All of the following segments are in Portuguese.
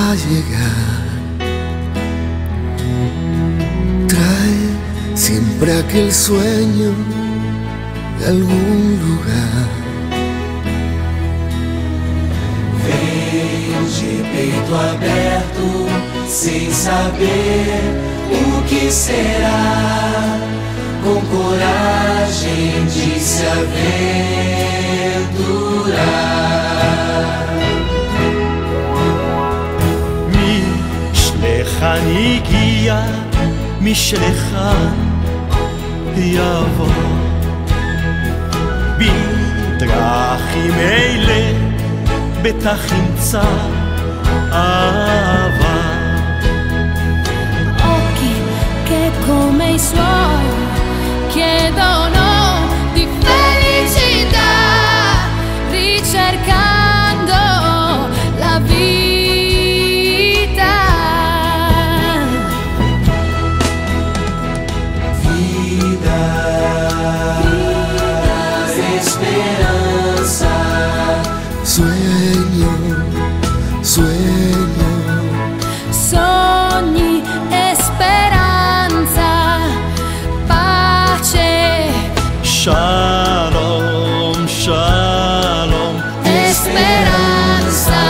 a llegar. Trae siempre aquel sueño de algún lugar. Vem de peito aberto, sem saber o que será, com coragem de se aventurar. משלחן הגיע, משלחן יבוא. בדרכים אלה בטח ימצא אהבה. Occhi che come i suoi chiedono di felicità, ricercando la vita. Vida, esperança, Sueño, sueño, Sogni, speranza, pace, Shalom, shalom, speranza.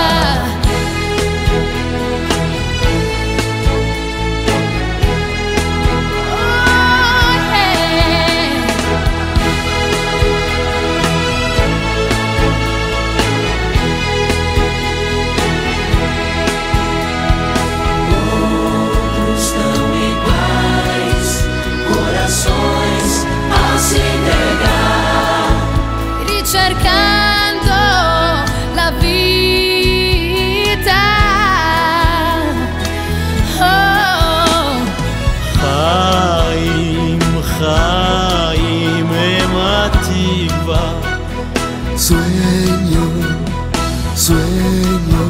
Oh, yeah. outros tão iguais, corações a se entregar. Ricercando la vita. Oh, חיים, חיים הם התקווה. sueño, sueño,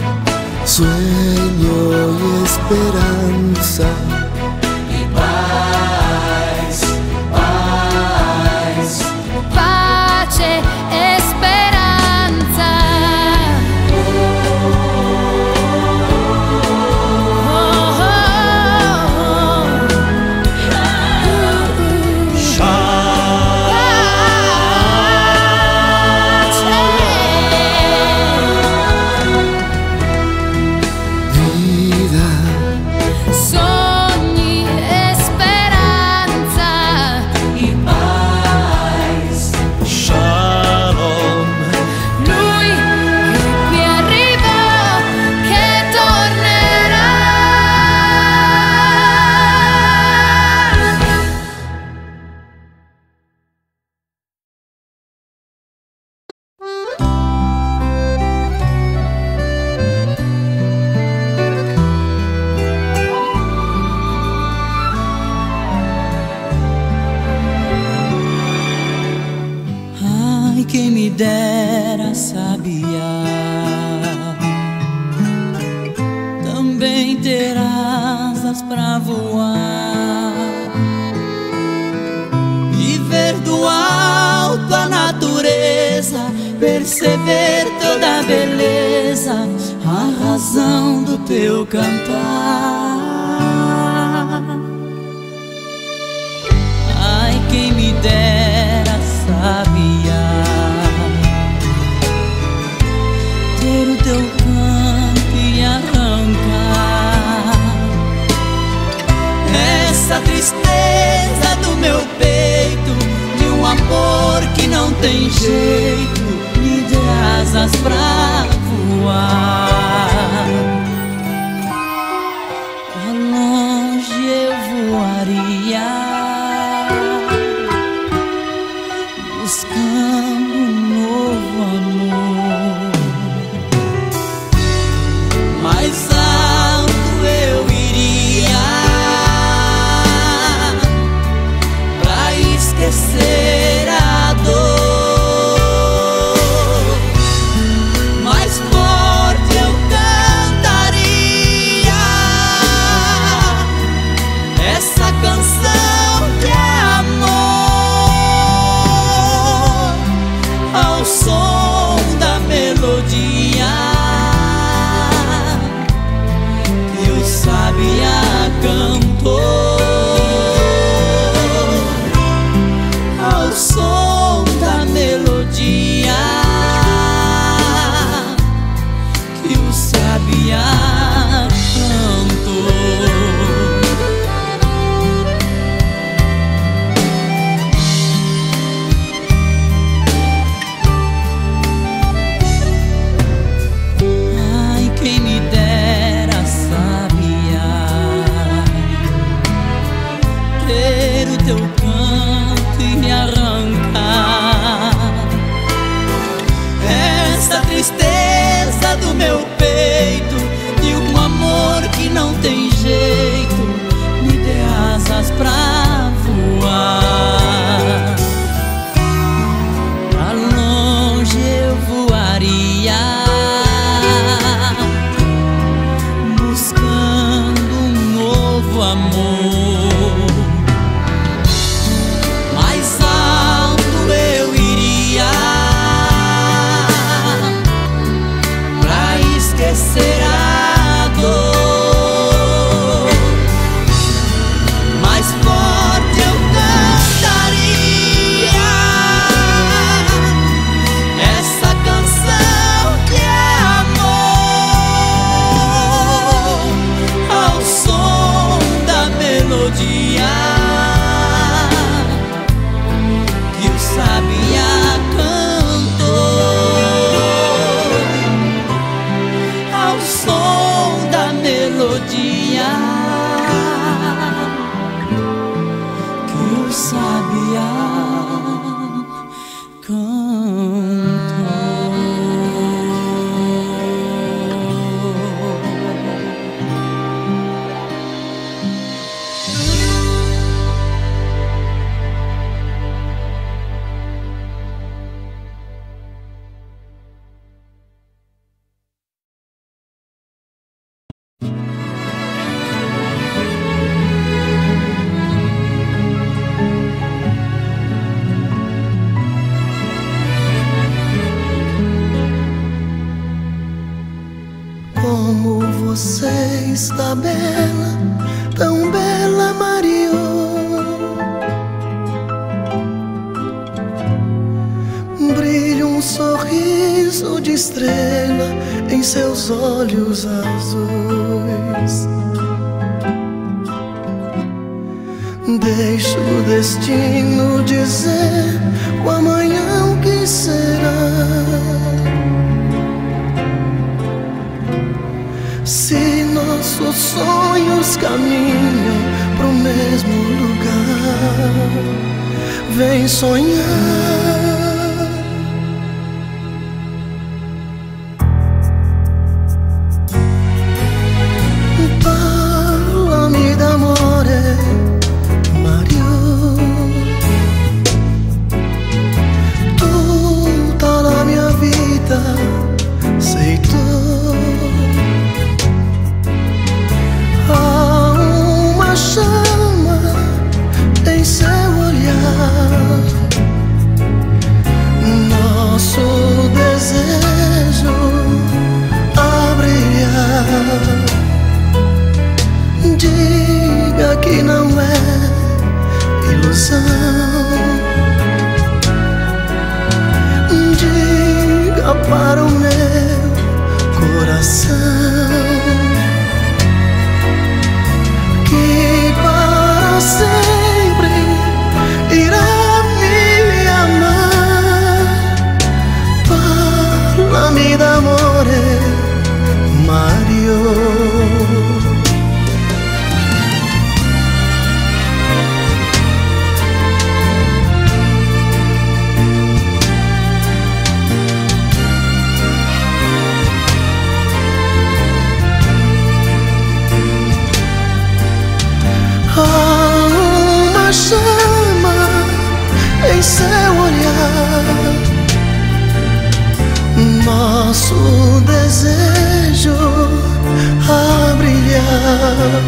sueño y esperanza. E paz, paz, pace, speranza. Vida, Sogni, speranza. e paz. Shalom, Lui che qui arriva, che tornerà. Ai, quem me dera sabiá também ter asas pra voar e ver do alto a natureza, perceber toda a beleza, a razão do teu cantar. Ai, quem me dera sabiá ter o teu canto e arrancar essa tristeza do meu peito, de um amor que não tem jeito, me dê asas pra voar. Pra longe eu voaria, buscando um novo amor. Mais alto eu iria pra esquecer a dor. Mais forte eu ver o teu canto e me arrancar essa tristeza do meu peito, de um amor que não tem jeito. Me dê asas pra voar, pra longe eu voaria, buscando um novo amor. Mais alto eu iria, pra esquecer a dor. Mais forte eu cantaria essa canção que é amor, ao som da melodia que o sabiá cantou, ao som da melodia que o sabiá Como você está bela, tão bela, Mario. Brilha um sorriso de estrela em seus olhos azuis. Deixa o destino dizer o amanhã o que será. Se nossos sonhos caminham pro mesmo lugar, vem sonhar. Parlami d'amore, Mario. Tutta la mia vita sei tu. Há uma chama em seu olhar, nosso desejo a brilhar. Diga que não é ilusão, diga para o meu coração que para sempre irá me amar. Parlami d'amore, Mario. Há uma chama em seu olhar, nosso desejo a brilhar.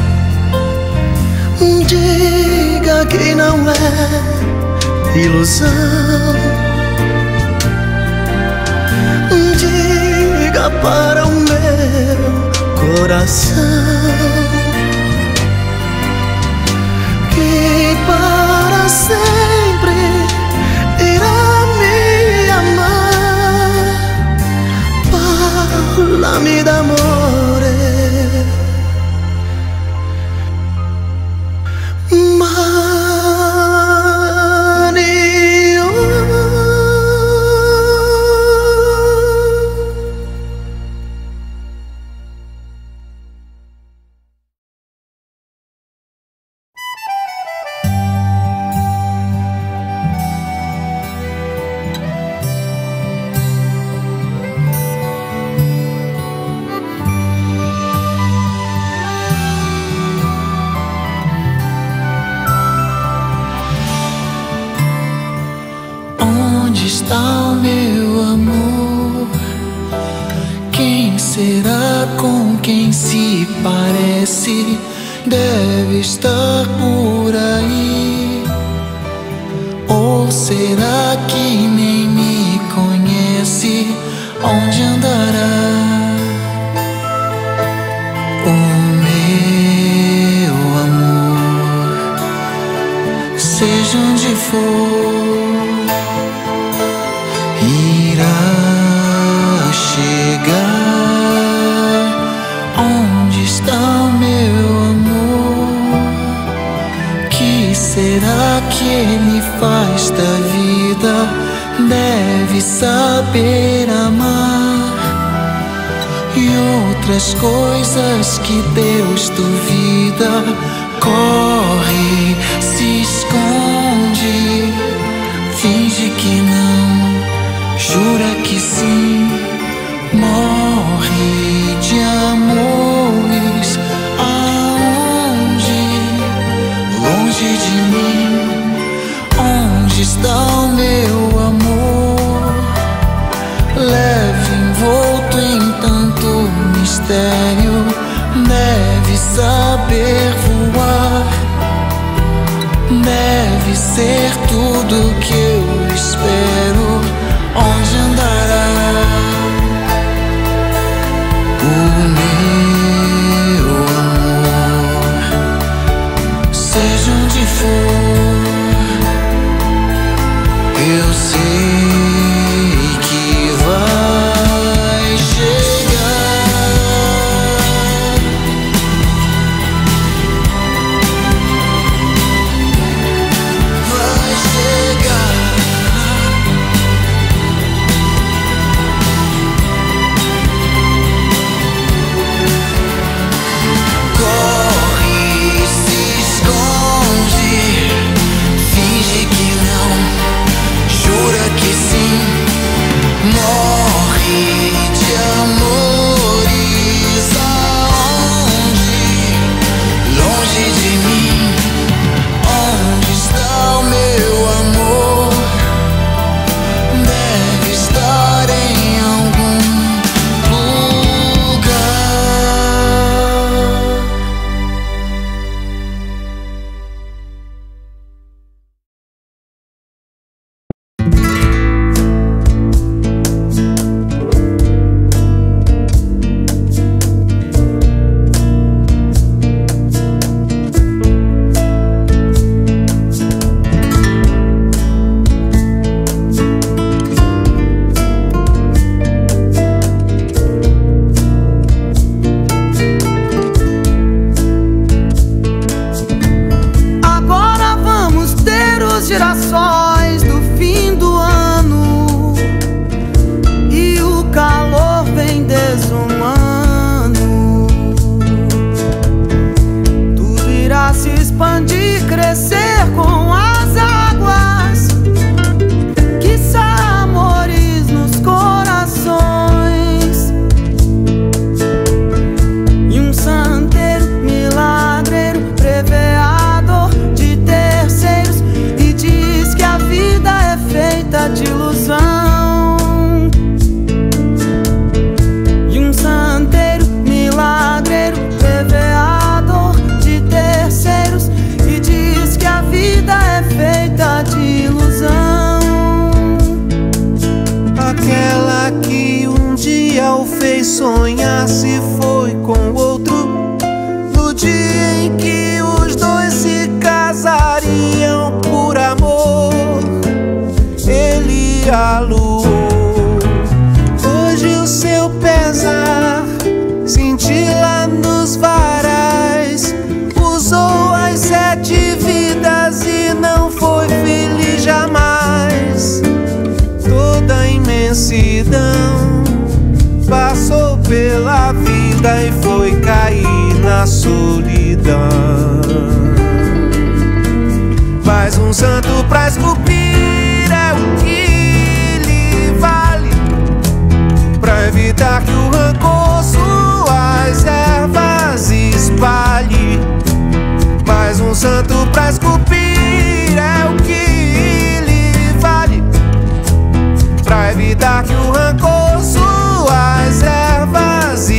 Diga que não é ilusão, diga para o meu coração que para sempre irá me amar. Parlami d'amore, Mario. será com quem se parece? Deve estar por aí. Ou será que nem me conhece? Onde andará? O meu amor, seja onde for, irá chegar. Onde está o meu amor? Que será que ele faz da vida? Deve saber amar e outras coisas que Deus duvida. Corre, se esconde, finge que não, jura que sim. Morre de amores. Aonde? Longe de mim. Onde está o meu amor? Leve envolto em tanto mistério. Deve saber voar. Deve ser tudo que eu espero. Onde andará? O meu amor, seja onde for, eu sei que vai chegar. Vai chegar. Morre de amores. Aonde? Longe de mim. Onde está o meu amor? Deve estar em algum lugar. Agora vamos ter os girassóis do fim do ano e o calor vem desumano. Tudo irá se expandir, crescer com as águas. Quiçá amores nos corações e um santeiro milagreiro preveador de terceiros e diz que a vida é feita de ilusão. E um santeiro milagreiro preveador de terceiros e diz que a vida é feita de ilusão. Aquela que um dia o fez sonhar se foi com outro. No dia em que os dois se casariam por amor, ele aluou. Hoje o seu pesar cintila nos varais. Usou as 7 vidas e não foi feliz jamais. Toda a imensidão passou pela vida e foi cair na solidão. Mas um santo pra esculpir é o que lhe vale, pra evitar que o rancor suas ervas espalhe. Mas um santo pra esculpir é o que lhe vale, pra evitar que o rancor suas ervas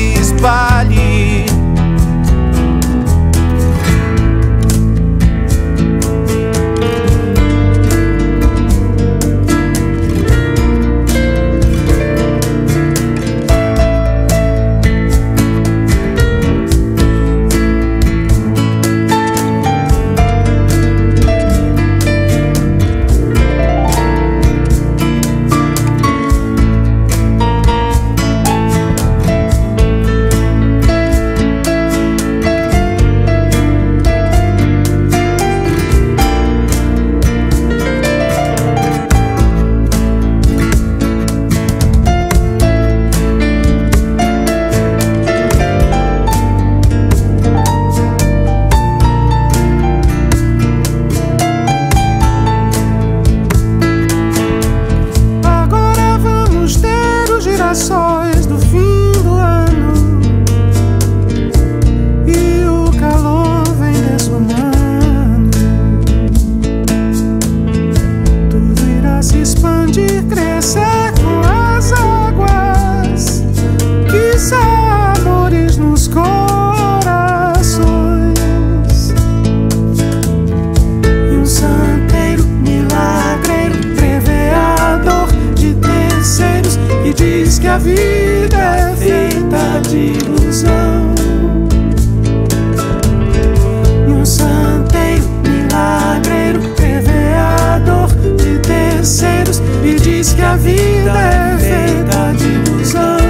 a vida é feita de ilusão. E um santeiro milagreiro prevê a dor de terceiros e diz que a vida é feita de ilusão.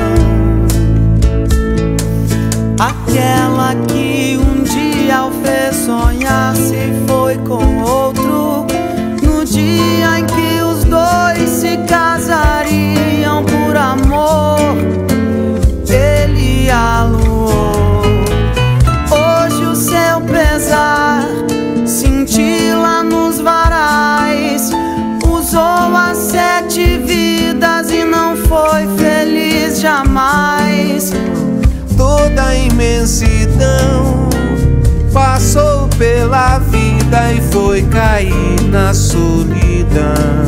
Aquela que um dia o fez sonhar se foi com outro, no dia em que os dois se casariam por amor, ele aluou. Hoje o seu pesar cintila nos varais, usou as 7 vidas e não foi feliz jamais. Toda a imensidão passou pela vida e foi cair na solidão.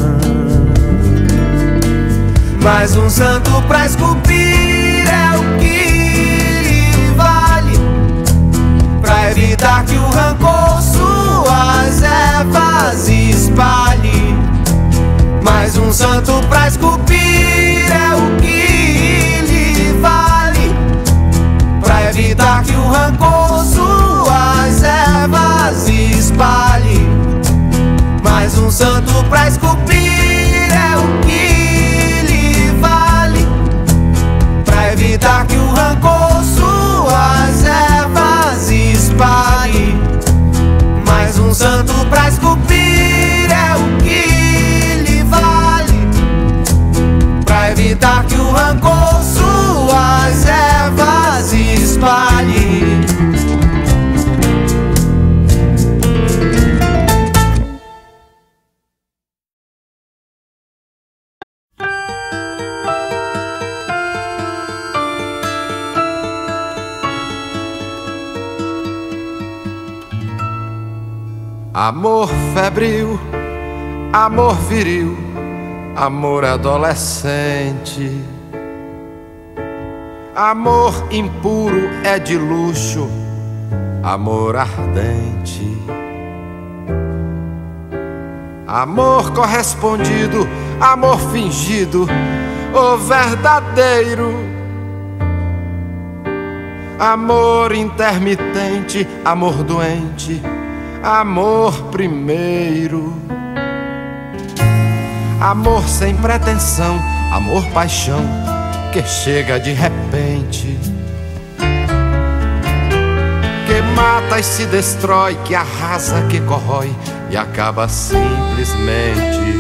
Mas um santo pra esculpir é o que lhe vale, pra evitar que o rancor suas ervas espalhe. Mas um santo pra esculpir é o que lhe vale, pra evitar que o rancor suas ervas espalhe. Mas um santo pra esculpir é o que lhe vale, pra evitar que o rancor suas ervas espalhe. Mas um santo pra esculpir é o que lhe vale, pra evitar que o rancor suas ervas espalhe. Amor febril, amor viril, amor adolescente. Amor impuro é de luxo, amor ardente. Amor correspondido, amor fingido ou verdadeiro. Amor intermitente, amor doente, amor primeiro. Amor sem pretensão, amor paixão que chega de repente, que mata e se destrói, que arrasa, que corrói e acaba simplesmente.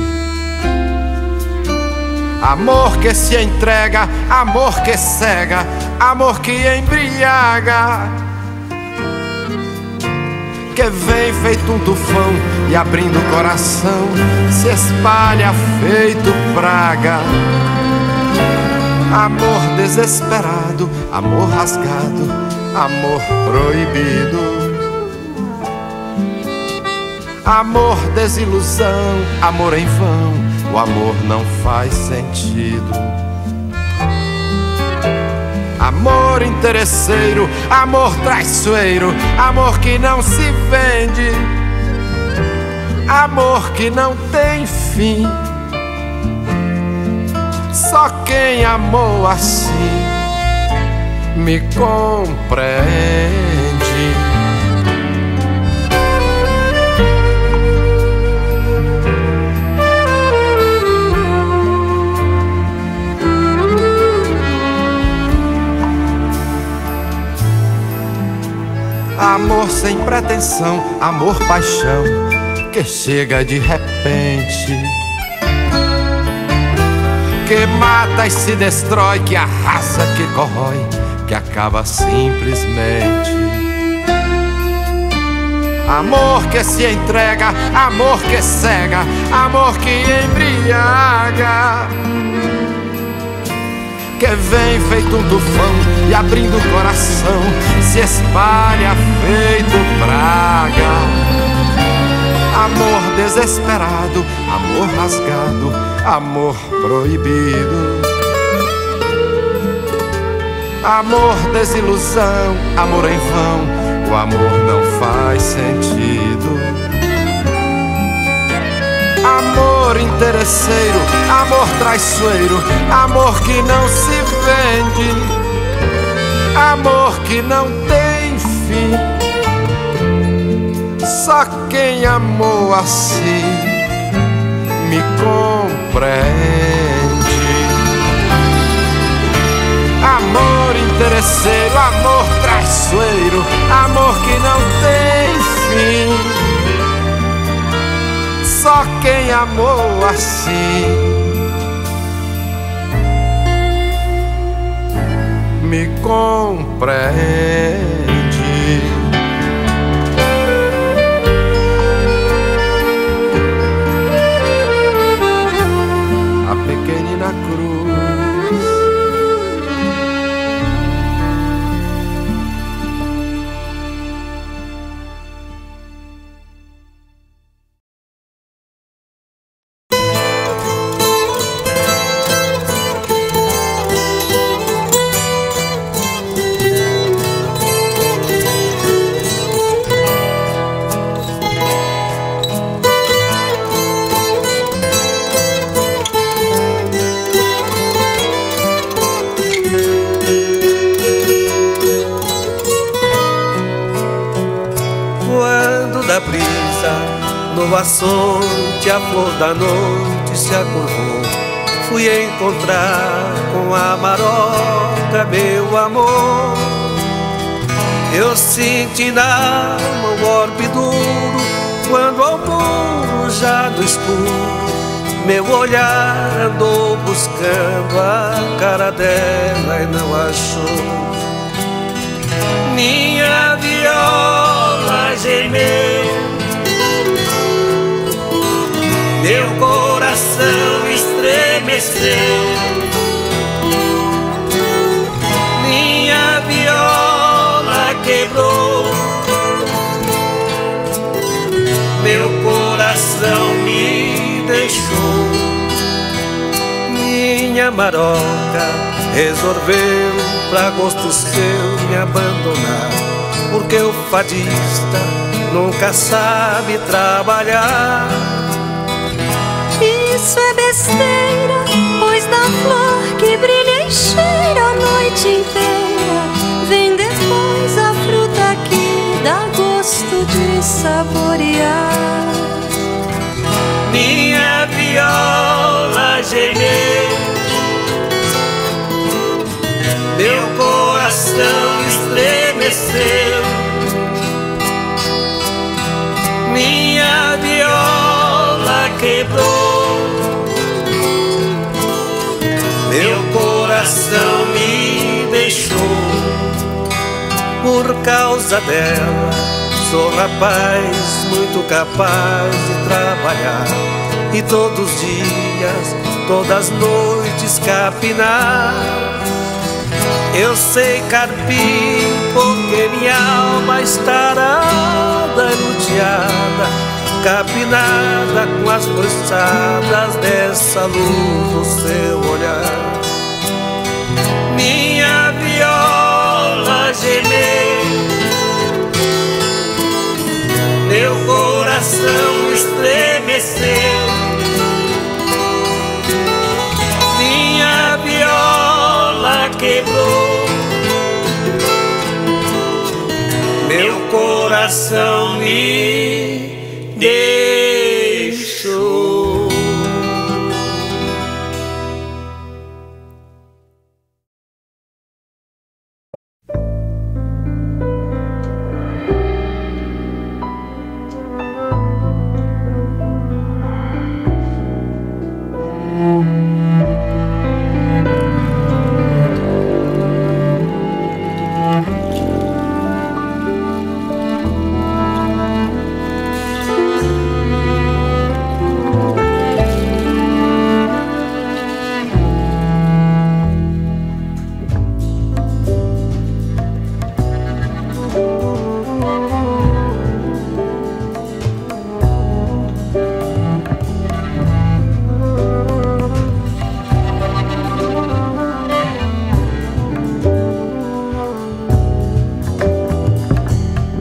Amor que se entrega, amor que cega, amor que embriaga, que vem feito um tufão e abrindo o coração se espalha feito praga. Amor desesperado, amor rasgado, amor proibido. Amor desilusão, amor em vão, o amor não faz sentido. Amor interesseiro, amor traiçoeiro, amor que não se vende, amor que não tem fim. Só quem amou assim me compreende. Amor sem pretensão, amor paixão que chega de repente, que mata e se destrói, que arrasa, que corrói, que acaba simplesmente. Amor que se entrega, amor que cega, amor que embriaga, que vem feito um tufão e abrindo o coração se espalha feito praga. Amor desesperado, amor rasgado, amor proibido. Amor desilusão, amor em vão, o amor não faz sentido. Amor amor interesseiro, amor traiçoeiro, amor que não se vende, amor que não tem fim. Só quem amou assim me compreende. Amor interesseiro, amor traiçoeiro, amor que não tem fim. Só quem amou assim me compreende. A pequenina cruz no açoite, a flor da noite se acordou. Fui encontrar com a maroca, meu amor. Eu senti na alma o golpe duro, quando ao muro já no escuro meu olhar andou buscando a cara dela e não achou. Minha viola gemeu, meu coração estremeceu. Minha viola quebrou, meu coração me deixou. Minha maroca resolveu, pra gosto seu, me abandonar, porque o fadista nunca sabe trabalhar. Isso é besteira, pois da flor que brilha e cheira a noite inteira vem depois a fruta que dá gosto de saborear. Minha viola gemeu, meu coração estremeceu. Minha viola quebrou, meu coração me deixou. Por causa dela sou rapaz muito capaz de trabalhar, e todos os dias, todas as noites capinar. Eu sei carpir porque minha alma está arada, luteada, capinada com as roçadas dessa luz do seu olhar. Minha viola gemeu, meu coração estremeceu. Minha viola quebrou, meu coração me deixou.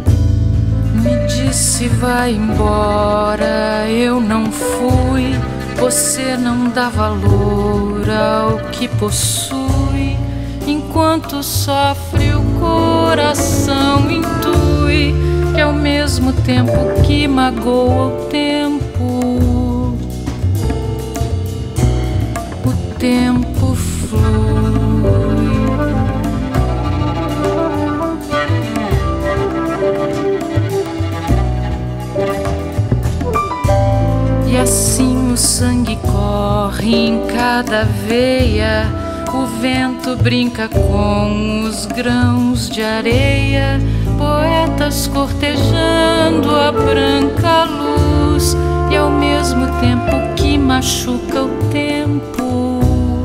Vai embora, eu não fui, Você não dá valor ao que possui, enquanto sofre o coração intui que ao mesmo tempo que magoa o tempo flui. E assim o sangue corre em cada veia, o vento brinca com os grãos de areia, poetas cortejando a branca luz, e ao mesmo tempo que machuca o tempo,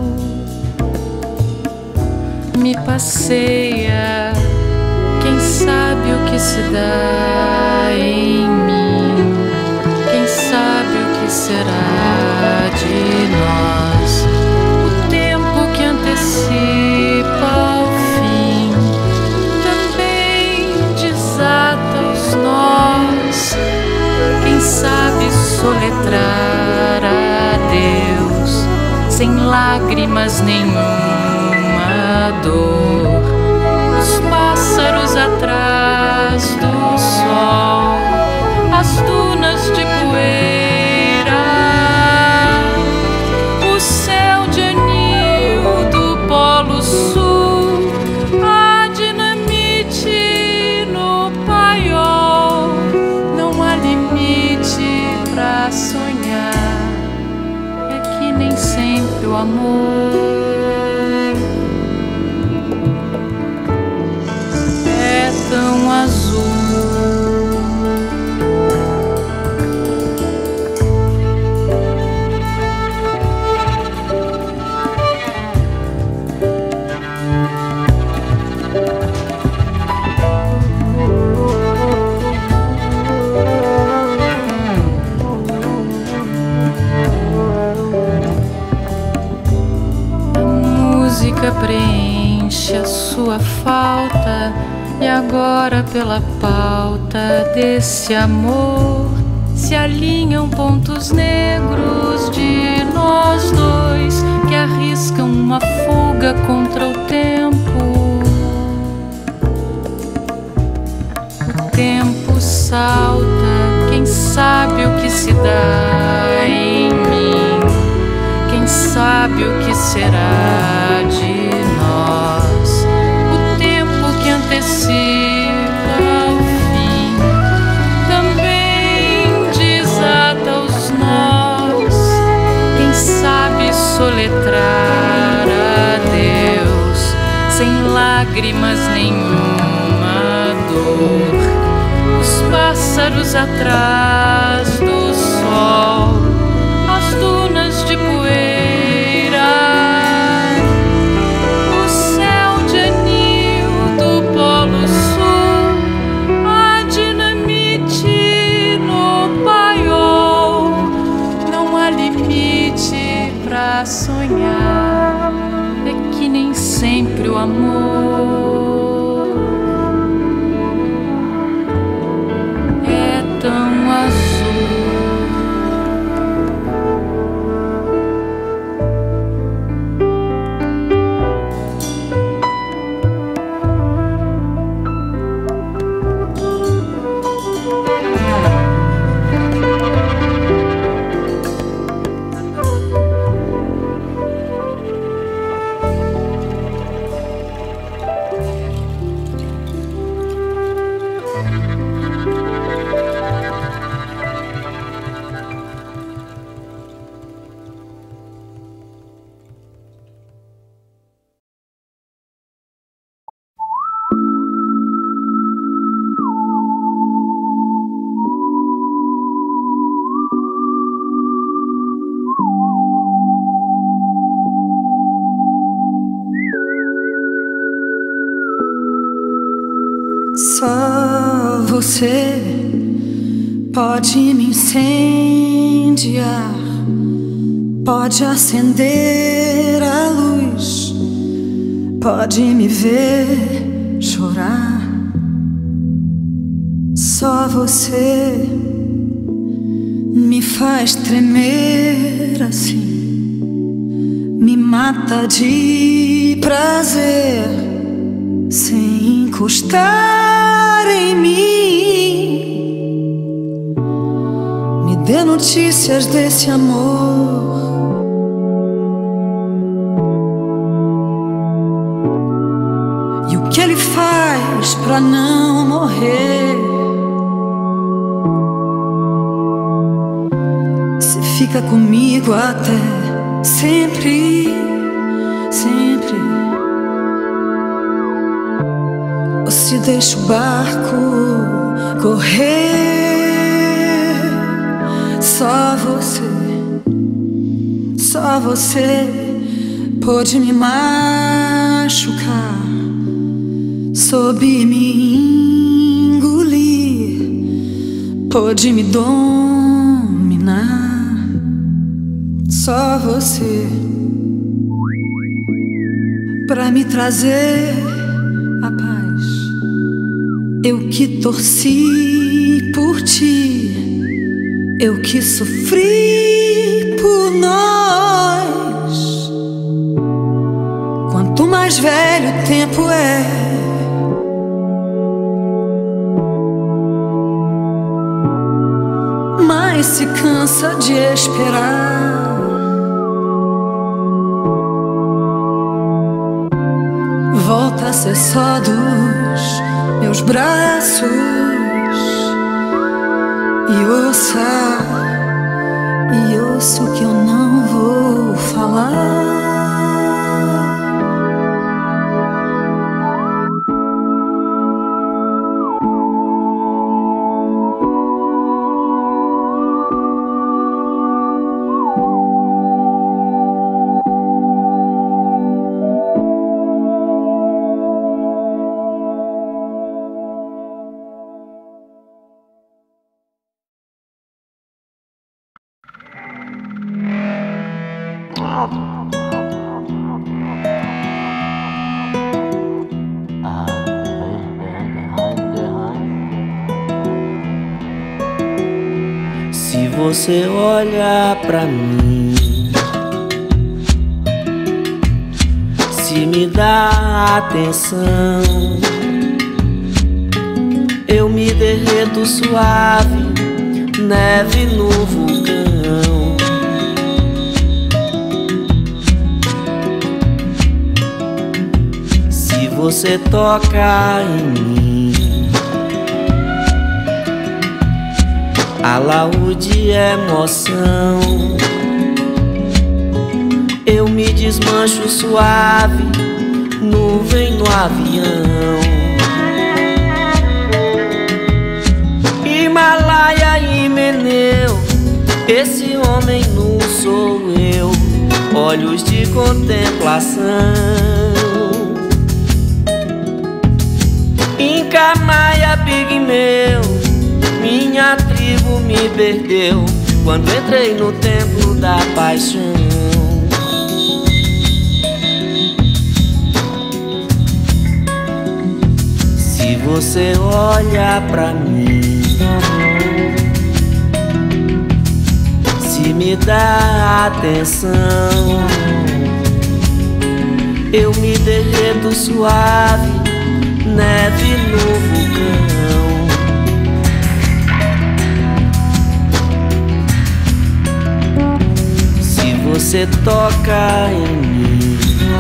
me passeia. Quem sabe o que se dá em mim? Quem sabe o que será de nós? O tempo que antecipa o fim também desata os nós. Quem sabe soletrar adeus sem lágrimas nenhuma dor? Os pássaros atrás do sol, as dunas de poeira, o céu de anil do Polo Sul, a dinamite no paiol. Não há limite pra sonhar, é que nem sempre o amor é tão azul. Preenche a sua falta, e agora pela pauta desse amor se alinham pontos negros de nós dois que arriscam uma fuga contra o tempo. O tempo salta, quem sabe o que se dá em mim? Quem sabe o que será de nós? O tempo que antecipa o fim também desata os nós. Quem sabe soletrar adeus sem lágrimas nenhuma dor? Os pássaros atrás do sol, as dunas de poeira, o céu de anil do Polo Sul, a dinamite no paiol. Não há limite pra sonhar, é que nem sempre o amor é tão azul. Só você pode me incendiar, pode acender a luz, pode me ver chorar. Só você me faz tremer assim me mata de prazer, sem encostar em mim. Me dê notícias desse amor. E o que ele faz pra não morrer? Se fica comigo até sempre, sempre. Ou se deixa o barco correr. Só você pode me machucar, soube me engolir, pode me dominar. Só você pra me trazer a paz. Eu que torci por ti, eu que sofri por nós. Quanto mais velho o tempo é, mais se cansa de esperar. Volta a ser só dos meus braços e ouço que eu não vou falar. Se você olha pra mim, se me dá atenção, eu me derreto suave, neve no vulcão. Se você toca em mim, alaúde emoção, eu me desmancho suave, nuvem no avião. Himalaia e Meneu, esse homem nu sou eu, olhos de contemplação. Inca, Maia, Pigmeu, minha tribo me perdeu quando entrei no templo da paixão. Se você olha pra mim, se me dá atenção, eu me derreto suave, neve no vulcão. Você toca em mim,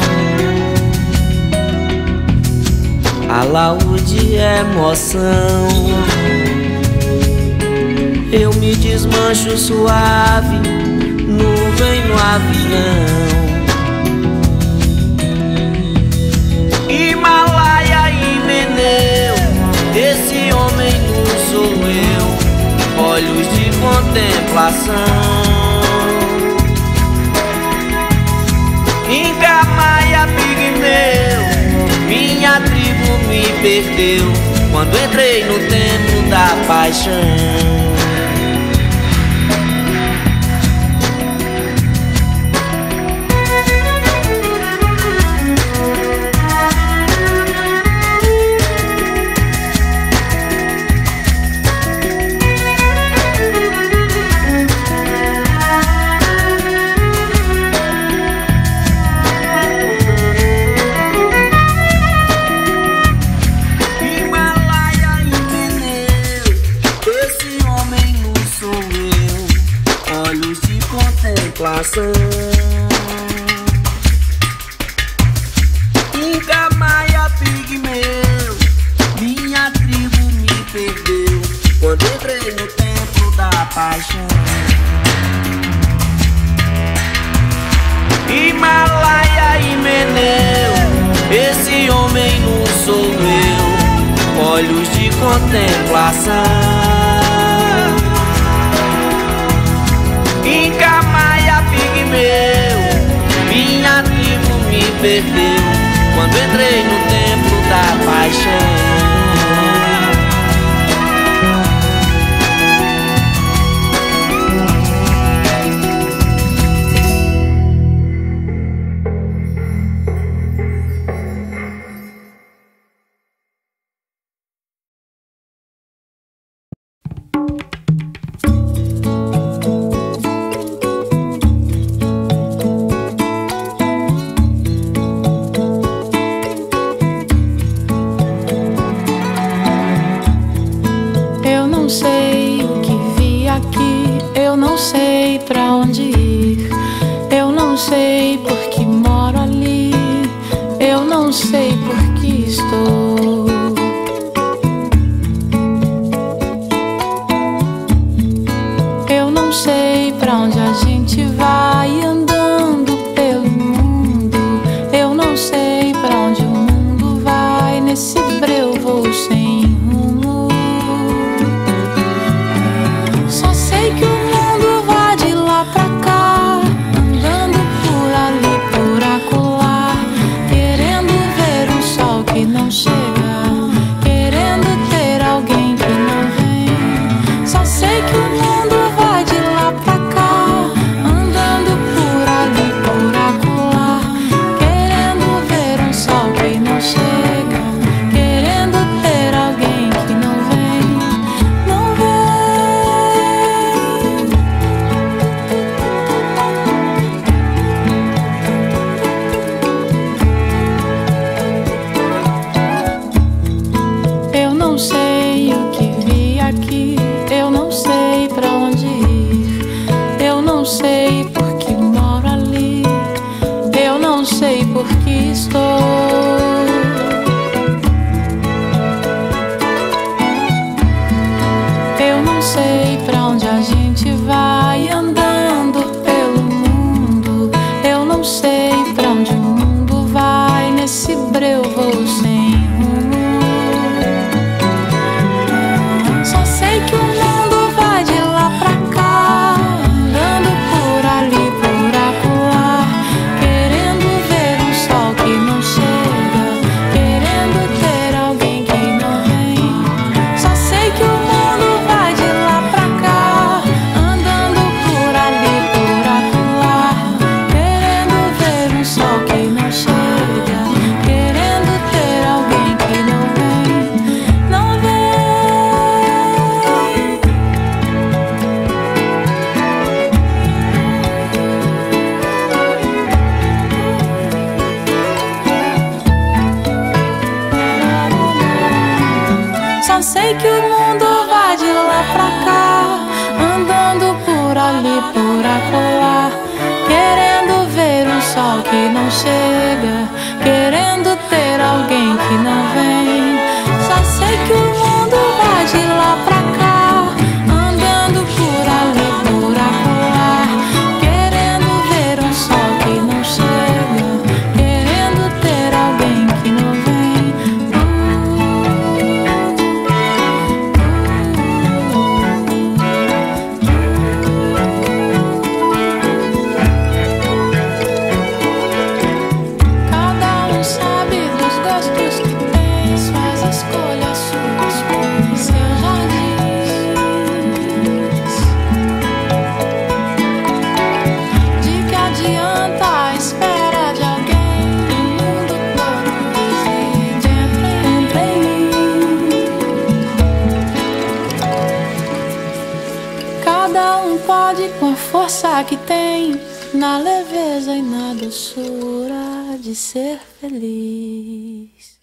alaúde emoção, eu me desmancho suave, nuvem no avião. Himalaia e Meneu, esse homem nu sou eu, olhos de contemplação. Inca, Maia, Pigmeu, minha tribo me perdeu quando entrei no templo da paixão. contemplação. Inca, Maia, Pigmeu, minha tribo me perdeu quando entrei no templo da paixão. Himalaia e Meneu, esse homem não sou eu, olhos de contemplação. Inca, Maia, Pigmeu, minha tribo me perdeu quando entrei no templo da paixão. Que tem na leveza e na doçura de ser feliz.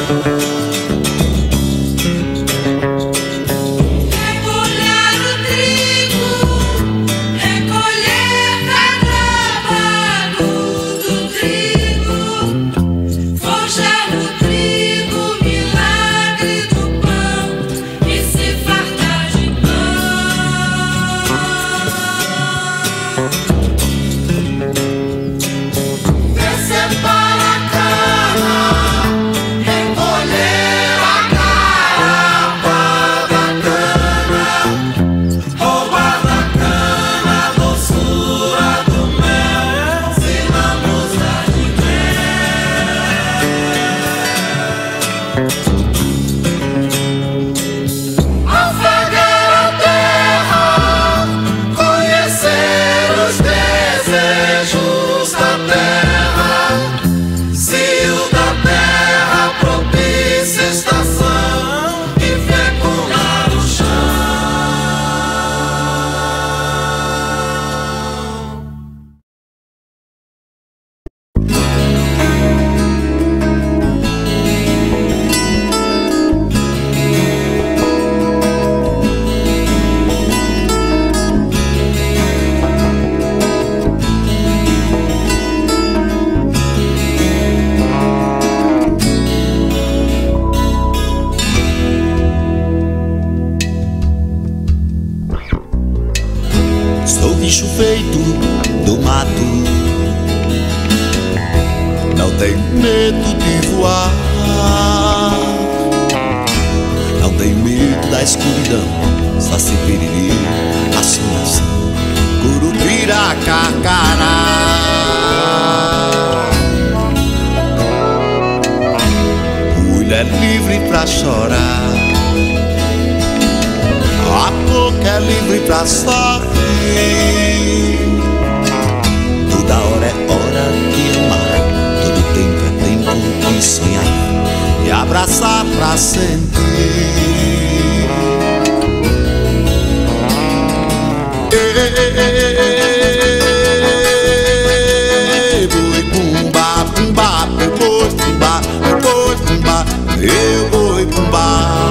bicho feito do mato, não tem medo de voar, não tem medo da escuridão, Saci Pererê, Assombração, Curupira, Carcará. Mulher livre pra chorar, a boca é livre pra sorrir. Toda hora é hora de amar, todo tempo é tempo de sonhar e abraçar pra sentir. Boi bumba, bumba, boi bumba, boi bumba, eu boi bumba.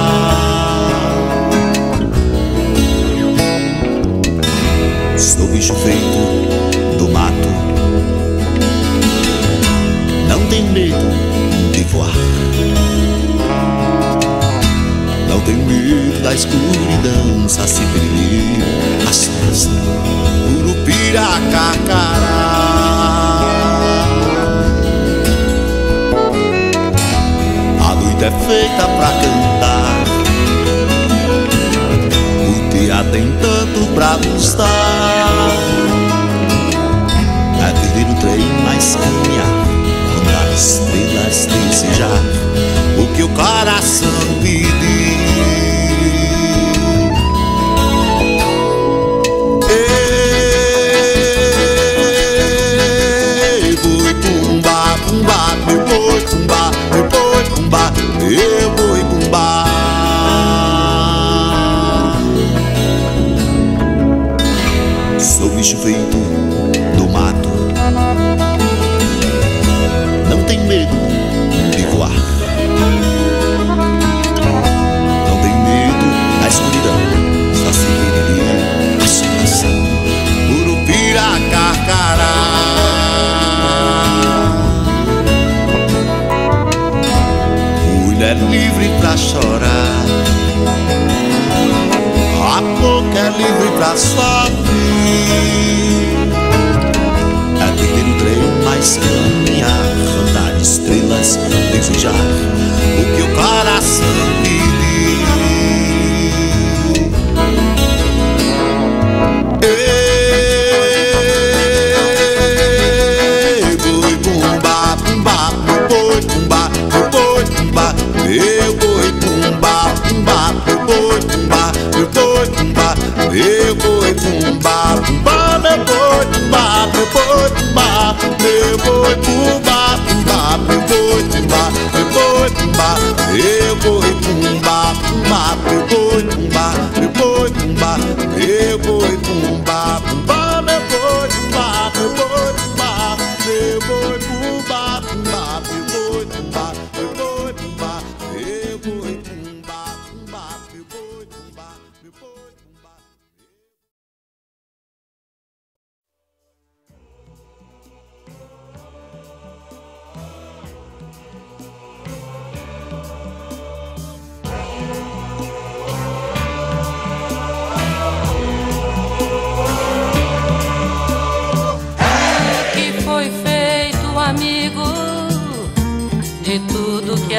Sou bicho feito do mato, não tem medo de voar, não tem medo da escuridão, Saci Pererê, Assombração, Curupira, Carcará. A noite é feita pra cantar, o dia tem tanto pra nos dar. É viver no trem, mas caminhar, contar estrelas, desejar o que o coração pedir. Ei, boi bumba, bumba, meu boi bumba, meu boi bumba, eu boi bumba. Sou bicho feito do mato, não tem medo de voar, não tem medo da escuridão, Saci Pererê, Assombração, Curupira, Carcará. Mulher livre pra chorar, a boca é livre pra sorrir. É viver no trem, mas caminhar, andar de estrelas, desejar o que o coração pedir. Ei, boi bumba, bumba, meu boi bumba, meu boi bumba, meu boi bumba, bumba, meu boi bumba, meu boi bumba, meu boi bumba, bumba, meu boi bumba, meu boi bumba, meu boi bumba.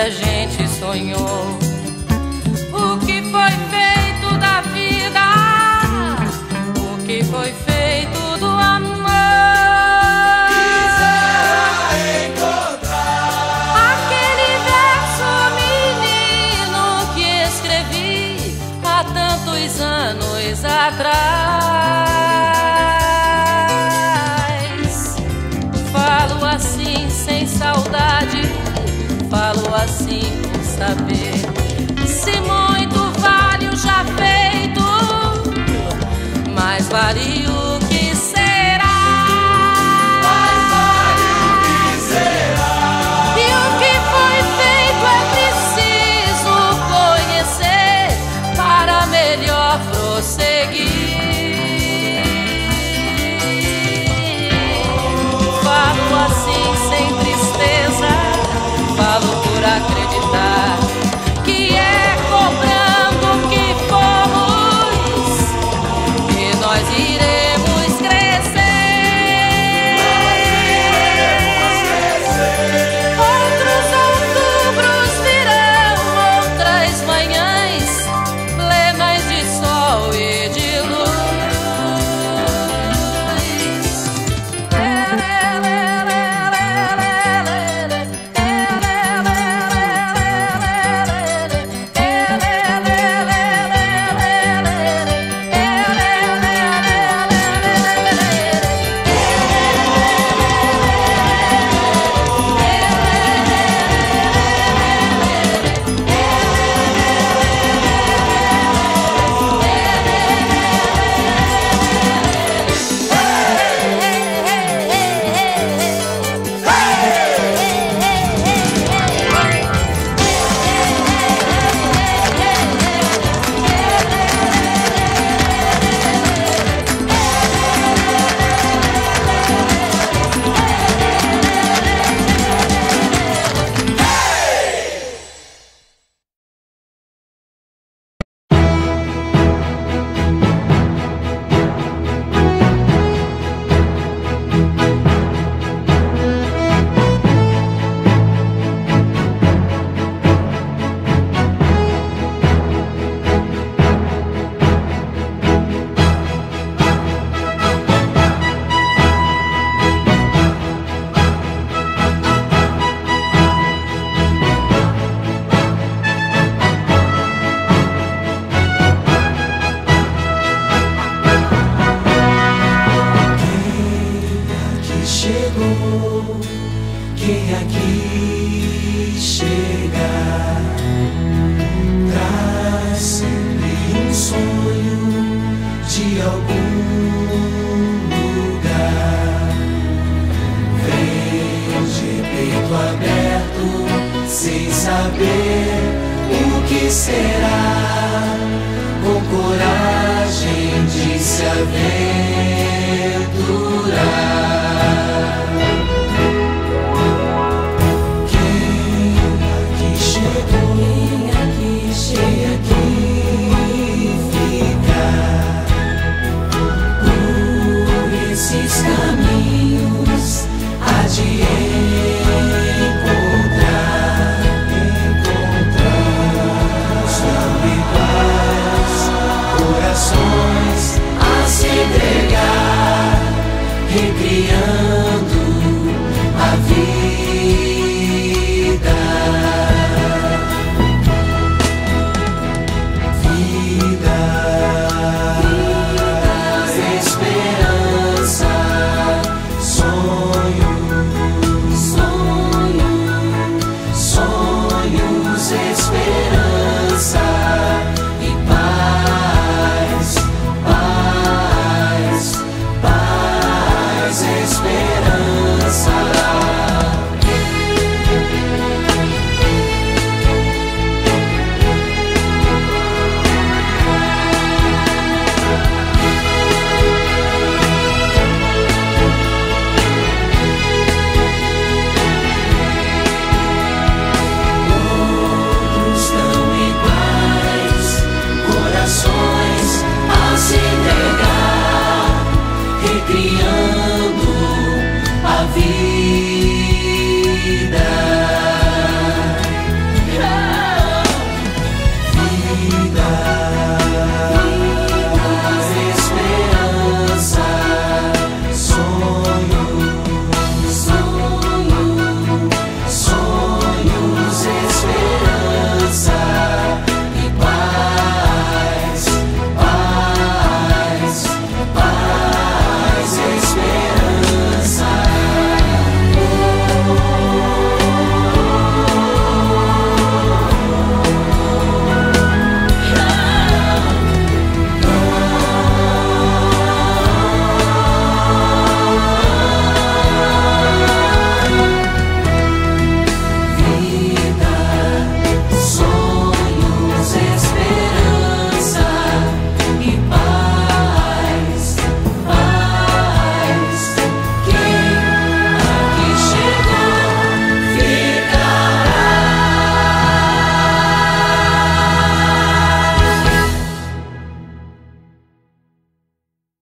a gente sonhou. O que foi feito da vida? O que foi feito do amor? Quiser encontrar aquele verso menino que escrevi há tantos anos atrás. Falo assim sem saudade, falo assim com saber. Se muito vale o já feito, mais vale o que será. mais vale o que será. E o que foi feito é preciso conhecer para melhor prosseguir. Falo assim sem tristeza, falo por acreditar que é cobrando o que fomos que nós iremos crescer. Outros outubros virão, outras manhãs plenas de sol e de luz. Quem aqui chega traz sempre um sonho de algum lugar. Vem de peito aberto, sem saber o que será, com coragem de se aventurar.